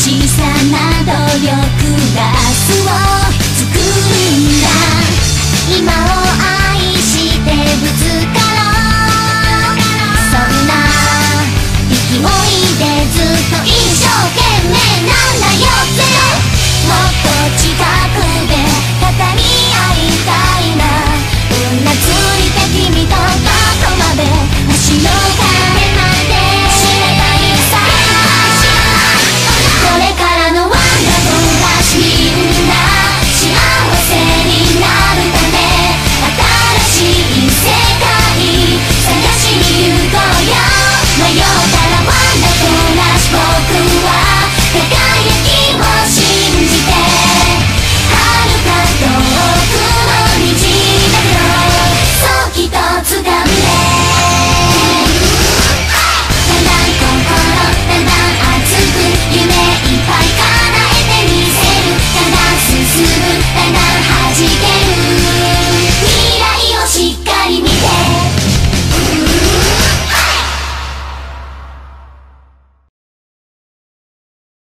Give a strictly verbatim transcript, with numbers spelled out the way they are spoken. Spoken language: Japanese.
小さな努力が明日を作るんだ。今を愛してぶつかろう。そんな勢いでずっと一生懸命